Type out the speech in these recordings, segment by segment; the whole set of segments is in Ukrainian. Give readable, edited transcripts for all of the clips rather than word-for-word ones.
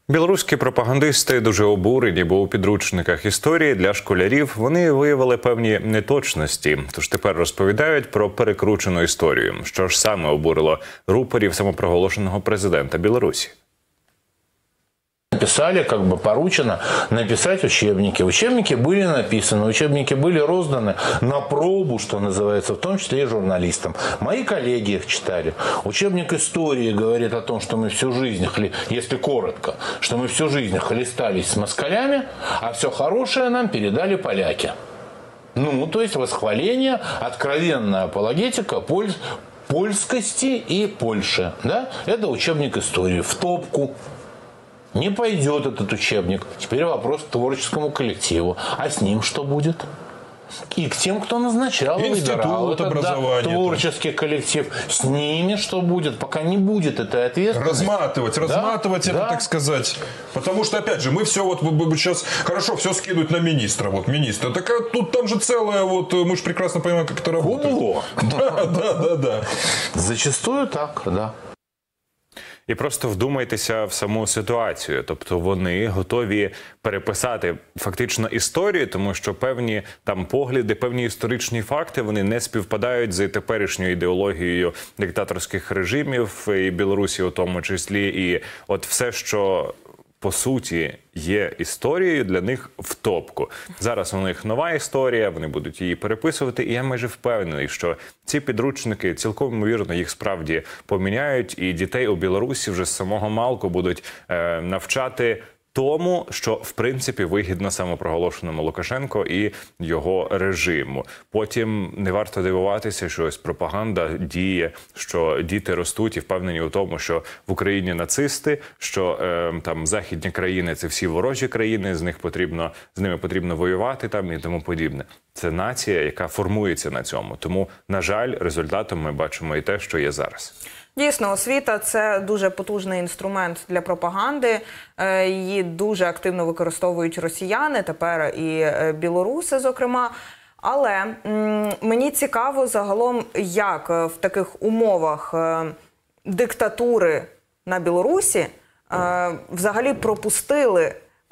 Білоруські пропагандисти дуже обурені, бо у підручниках історії для школярів вони виявили певні неточності. Тож тепер розповідають про перекручену історію. Що ж саме обурило рупорів самопроголошеного президента Білорусі? Написали, как бы поручено написать учебники. Учебники были написаны, учебники были розданы на пробу, что называется, в том числе и журналистам. Мои коллеги их читали. Учебник истории говорит о том, что мы всю жизнь, если коротко, что мы всю жизнь хлестались с москалями, а все хорошее нам передали поляки. Ну, то есть восхваление, откровенная апологетика польскости и Польши. Да? Это учебник истории. В топку. Не пойдет этот учебник. Теперь вопрос к творческому коллективу. А с ним что будет? И к тем, кто назначал, выбирал этот творческий коллектив. С ними что будет? Пока не будет этой ответственности. Разматывать это, так сказать. Потому что, опять же, мы все вот сейчас, хорошо, все скинуть на министра. Вот министра. Так а тут там же целое, вот, мы же прекрасно понимаем, как это работает. Да. Зачастую так, да. І просто вдумайтеся в саму ситуацію. Тобто вони готові переписати фактично історію, тому що певні там погляди, певні історичні факти, вони не співпадають з теперішньою ідеологією диктаторських режимів, і Білорусі у тому числі. І от все, що по суті є історією, для них в топку. Зараз у них нова історія, вони будуть її переписувати, і я майже впевнений, що ці підручники, цілком ймовірно, їх справді поміняють, і дітей у Білорусі вже з самого малку будуть навчати тому, що, в принципі, вигідно самопроголошеному Лукашенко і його режиму. Потім не варто дивуватися, що ось пропаганда діє, що діти ростуть і впевнені у тому, що в Україні нацисти, що там західні країни – це всі ворожі країни, з ними потрібно воювати там і тому подібне. Це нація, яка формується на цьому. Тому, на жаль, результатом ми бачимо і те, що є зараз. Дійсно, освіта – це дуже потужний інструмент для пропаганди. Її дуже активно використовують росіяни, тепер і білоруси, зокрема. Але мені цікаво загалом, як в таких умовах диктатури на Білорусі взагалі пропустили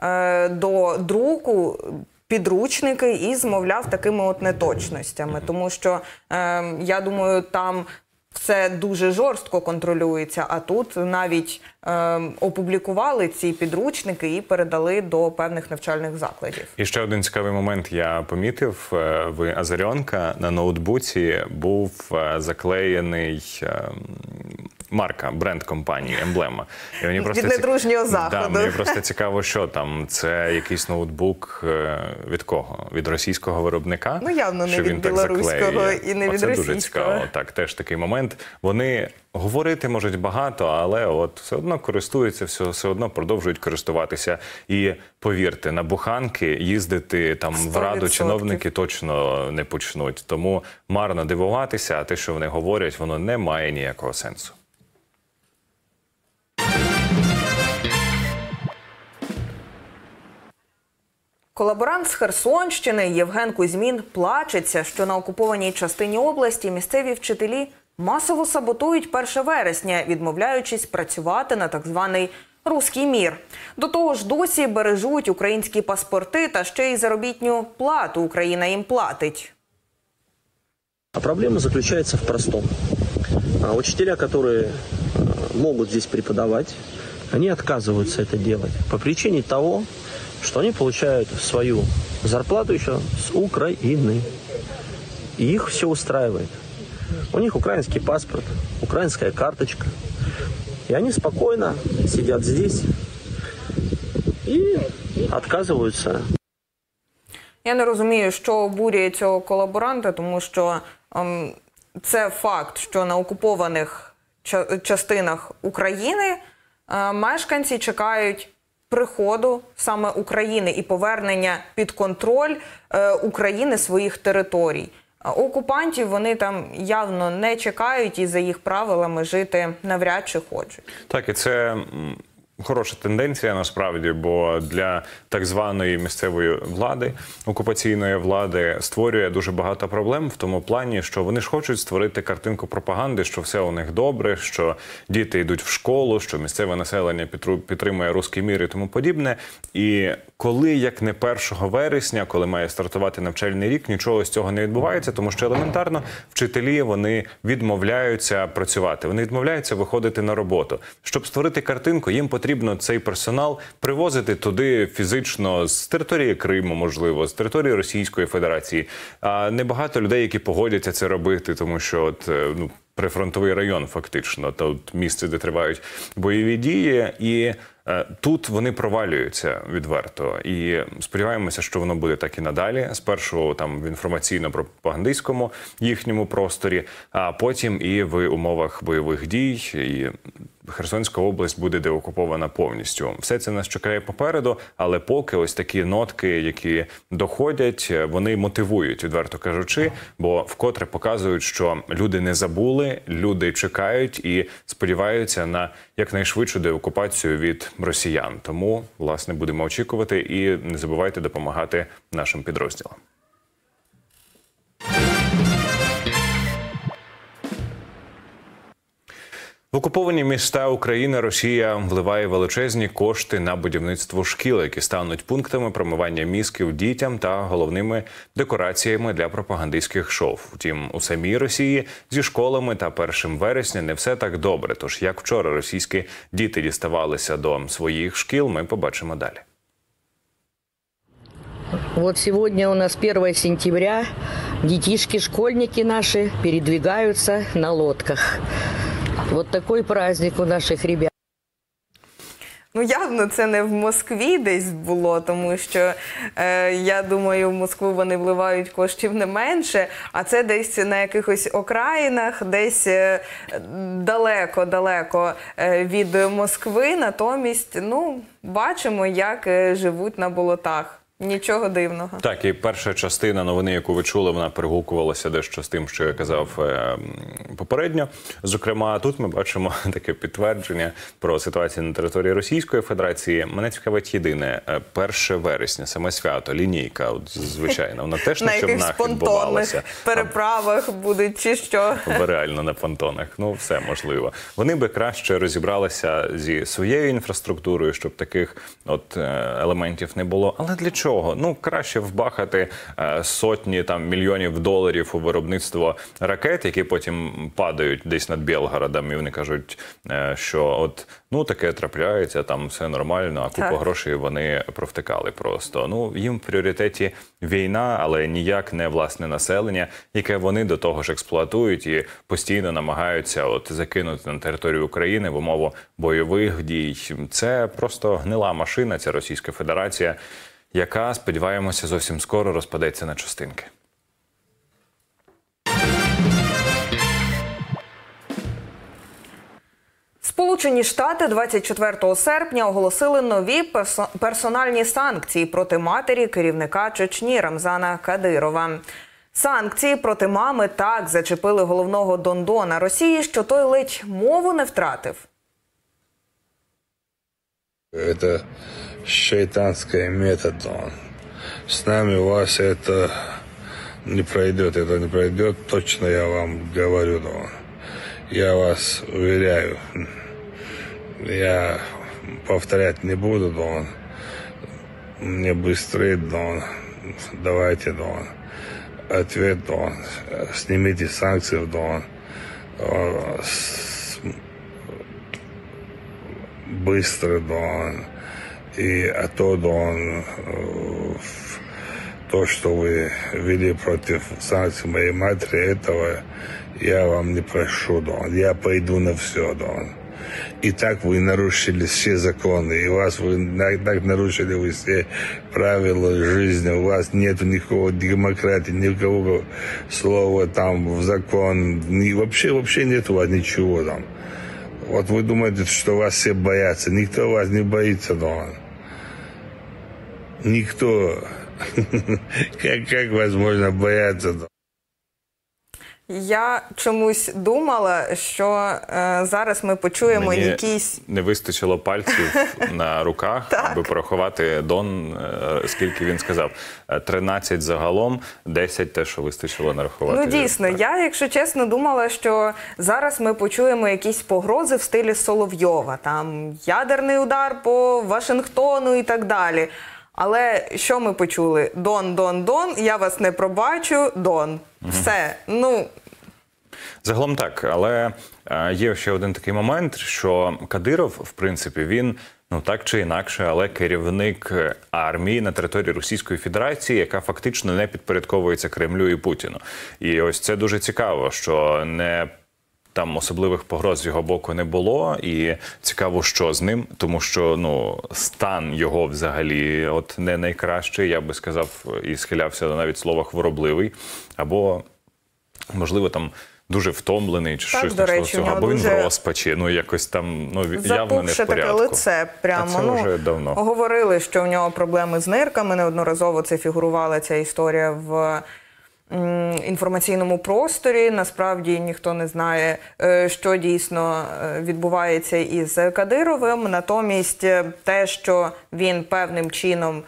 до друку підручники із, мовляв, такими от неточностями. Тому що, я думаю, там все дуже жорстко контролюється, а тут навіть опублікували ці підручники і передали до певних навчальних закладів. І ще один цікавий момент я помітив. В Азаріонка на ноутбуці був заклеєний марка, бренд компанії, емблема. Від недружнього заходу. Мені просто цікаво, що там. Це якийсь ноутбук від кого? Від російського виробника? Ну, явно не від білоруського і не від російського. Це дуже цікаво. Так, теж такий момент. Вони говорити можуть багато, але от все одно користуються, все одно продовжують користуватися. І повірте, на буханки їздити там в Раду чиновники точно не почнуть. Тому марно дивуватися, а те, що вони говорять, воно не має ніякого сенсу. Колаборант з Херсонщини Євген Кузьмін плачеться, що на окупованій частині області місцеві вчителі масово саботують 1 вересня, відмовляючись працювати на так званий «руський мір». До того ж, досі бережуть українські паспорти та ще й заробітну плату Україна їм платить. А проблема заключается в простом. Учителя, которые могут здесь преподавать, они отказываются это делать по причине того, что они получают свою зарплату еще с Украины. И их все устраивает. У них украинский паспорт, украинская карточка. И они спокойно сидят здесь и отказываются. Я не розумію, що обурює цього колаборанта, тому що це факт, що на окупованих частинах України мешканці чекають приходу саме України і повернення під контроль України своїх територій. Окупантів вони там явно не чекають і за їх правилами жити навряд чи хочуть. Так, і це хороша тенденція насправді, бо для так званої місцевої влади, окупаційної влади, створює дуже багато проблем в тому плані, що вони ж хочуть створити картинку пропаганди, що все у них добре, що діти йдуть в школу, що місцеве населення підтримує руський мір і тому подібне. І коли, як не 1 вересня, коли має стартувати навчальний рік, нічого з цього не відбувається, тому що елементарно вчителі, вони відмовляються працювати, вони відмовляються виходити на роботу. Щоб створити картинку, їм потрібно цей персонал привозити туди фізично з території Криму, можливо, з території Російської Федерації. А небагато людей, які погодяться це робити, тому що от, прифронтовий район фактично, тут місце, де тривають бойові дії, і тут вони провалюються відверто. І сподіваємося, що воно буде так і надалі. Спершу там в інформаційно-пропагандистському їхньому просторі, а потім і в умовах бойових дій. І Херсонська область буде деокупована повністю. Все це нас чекає попереду, але поки ось такі нотки, які доходять, вони мотивують, відверто кажучи, бо вкотре показують, що люди не забули, люди чекають і сподіваються на якнайшвидшу деокупацію від росіян. Тому, власне, будемо очікувати і не забувайте допомагати нашим підрозділам. В окуповані міста України Росія вливає величезні кошти на будівництво шкіл, які стануть пунктами промивання мізків дітям та головними декораціями для пропагандистських шоу. Втім, у самій Росії зі школами та 1 вересня не все так добре. Тож, як вчора російські діти діставалися до своїх шкіл, ми побачимо далі. Вот сегодня у нас 1 сентября. Детишки, школьники наши передвигаются на лодках. Вот такой праздник у наших ребят. Ну, явно це не в Москві десь було, тому що, я думаю, в Москву вони вливають коштів не менше, а це десь на якихось окраїнах, десь далеко-далеко від Москви. Натомість, ну, бачимо, як живуть на болотах. Нічого дивного. Так, і перша частина новини, яку ви чули, вона перегукувалася дещо з тим, що я казав попередньо. Зокрема, тут ми бачимо таке підтвердження про ситуацію на території Російської Федерації. Мене цікавить єдине, 1 вересня, саме свято, лінійка, от, звичайно, вона теж на човнах відбувалася. На якихось переправах будуть чи що? Реально на понтонах. Ну, все можливо. Вони би краще розібралися зі своєю інфраструктурою, щоб таких от елементів не було. Але для чого? Ну, краще вбахати сотні там мільйонів доларів у виробництво ракет, які потім падають десь над Білгородом, і вони кажуть, що от, ну, таке трапляється, там все нормально, а купу грошей вони провтикали просто. Ну, їм в пріоритеті війна, але ніяк не власне населення, яке вони до того ж експлуатують і постійно намагаються от закинути на територію України в умову бойових дій. Це просто гнила машина, ця Російська Федерація, яка, сподіваємося, зовсім скоро розпадеться на частинки. Сполучені Штати 24 серпня оголосили нові персональні санкції проти матері керівника Чечні Рамзана Кадирова. Санкції проти мами так зачепили головного дондона Росії, що той ледь мову не втратив. Это шайтанский метод. С нами у вас это не пройдет, точно я вам говорю. Я вас уверяю, я повторять не буду. Мне быстрее, давайте, ответ, снимите санкции, быстро, и то, что вы ввели против санкций моей матери, этого я вам не прошу, я пойду на все, И так вы нарушили все законы, и вы так нарушили вы все правила жизни, у вас нет никакого демократии, никакого слова там в закон, вообще нет у вас ничего там. Вот вы думаете, что вас все боятся. Никто вас не боится, Никто. Как вас можно бояться? Я чомусь думала, що зараз ми почуємо Мені якісь... не вистачило пальців на руках, аби порахувати Дон, скільки він сказав. 13 загалом, 10 те, що вистачило нарахувати. Ну, дійсно, я, якщо чесно, думала, що зараз ми почуємо якісь погрози в стилі Соловйова. Там ядерний удар по Вашингтону і так далі. Але що ми почули? Дон, Дон, Дон, я вас не пробачу, Дон. Все. Ну... Загалом так, але є ще один такий момент, що Кадиров, в принципі, він, ну так чи інакше, але керівник армії на території Російської Федерації, яка фактично не підпорядковується Кремлю і Путіну. І ось це дуже цікаво, що не там особливих погроз з його боку не було, і цікаво, що з ним, тому що, ну, стан його взагалі от не найкращий, я би сказав, і схилявся до навіть слова хворобливий, або, можливо, там дуже втомлений, чи Так, щось до на речі, цього, у нього або він дуже в розпачі, ну, якось там, ну, явно не в запухше таке порядку. лице прямо. А це вже давно. Говорили, що в нього проблеми з нирками, неодноразово це фігурувала ця історія в інформаційному просторі. Насправді ніхто не знає, що дійсно відбувається із Кадировим. Натомість те, що він певним чином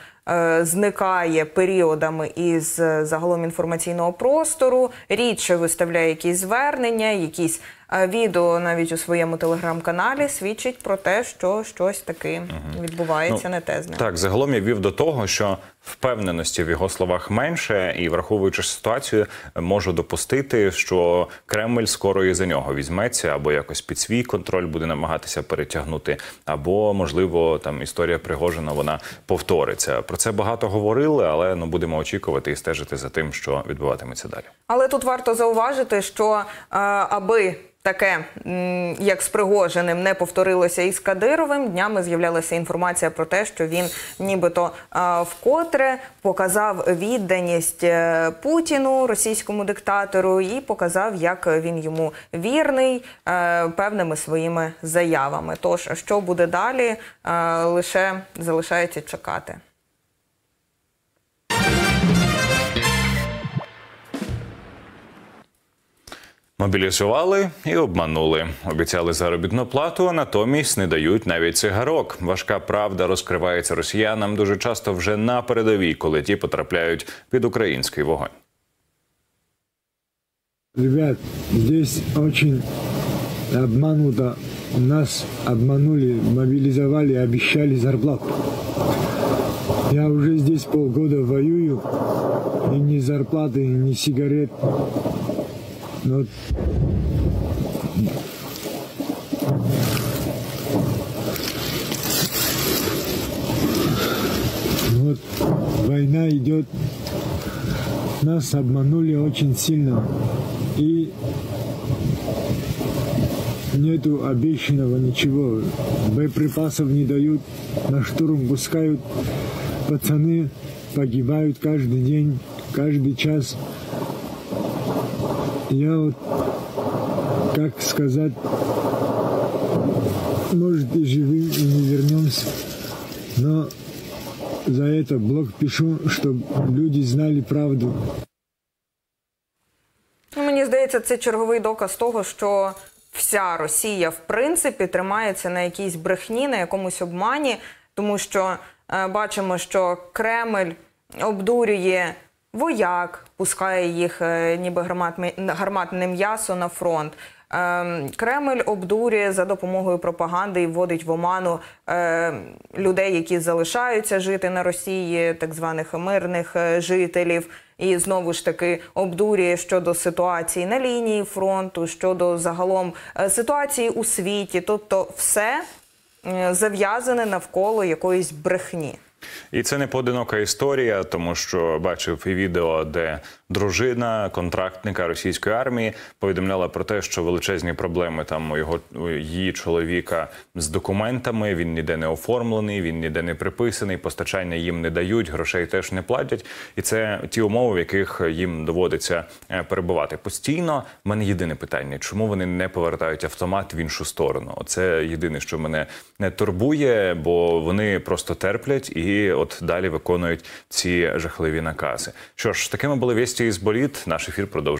зникає періодами із загалом інформаційного простору, рідше виставляє якісь звернення, якісь відео навіть у своєму телеграм-каналі, свідчить про те, що щось таке відбувається не те з ним. Так, загалом я вів до того, що впевненості в його словах менше, і враховуючи ситуацію, можу допустити, що Кремль скоро і за нього візьметься, або якось під свій контроль буде намагатися перетягнути, або, можливо, там історія Пригожина, вона повториться. Про це багато говорили, але ну, будемо очікувати і стежити за тим, що відбуватиметься далі. Але тут варто зауважити, що аби таке, як з Пригожиним, не повторилося із Кадировим, днями з'являлася інформація про те, що він нібито вкотре показав відданість Путіну, російському диктатору, і показав, як він йому вірний певними своїми заявами. Тож, що буде далі, лише залишається чекати. Мобілізували і обманули. Обіцяли заробітну плату, а натомість не дають навіть цигарок. Важка правда розкривається росіянам дуже часто вже на передовій, коли ті потрапляють під український вогонь. Ребят, здесь очень обмануто. Нас обманули, мобилизовали, обещали зарплату. Я уже здесь полгода воюю, и ни зарплаты, ни сигарет. Но вот война идет, нас обманули очень сильно, и нету обещанного ничего, боеприпасов не дают, на штурм пускают, пацаны погибают каждый день, каждый час. Я вот, как сказать, может и живым, и не вернемся, но за это блог пишу, чтобы люди знали правду. Ну, мені здається, це черговий доказ того, що вся Росія, в принципі, тримається на якійсь брехні, на якомусь обмані, тому що бачимо, що Кремль обдурює вояк, пускає їх ніби гарматне м'ясо на фронт. Кремль обдурює за допомогою пропаганди і вводить в оману людей, які залишаються жити на Росії, так званих мирних жителів. І знову ж таки обдурює щодо ситуації на лінії фронту, щодо загалом ситуації у світі. Тобто все зав'язане навколо якоїсь брехні. І це не поодинока історія, тому що бачив і відео, де дружина контрактника російської армії повідомляла про те, що величезні проблеми там у її чоловіка з документами, він ніде не оформлений, він ніде не приписаний, постачання їм не дають, грошей теж не платять. І це ті умови, в яких їм доводиться перебувати. Постійно в мене єдине питання, чому вони не повертають автомат в іншу сторону? Оце єдине, що мене не турбує, бо вони просто терплять і от далі виконують ці жахливі накази. Що ж, такими були вісті із боліт. Наш ефір продовжує.